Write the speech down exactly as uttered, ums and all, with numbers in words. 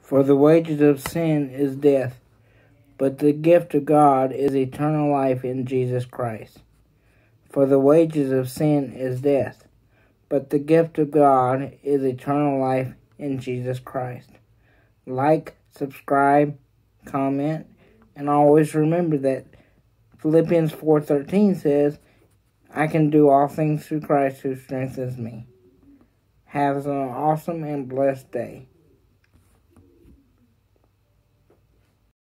For the wages of sin is death, but the gift of God is eternal life in Jesus Christ. For the wages of sin is death, but the gift of God is eternal life in Jesus Christ. Like, subscribe, comment, and always remember that Philippians four thirteen says, I can do all things through Christ who strengthens me. Have an awesome and blessed day.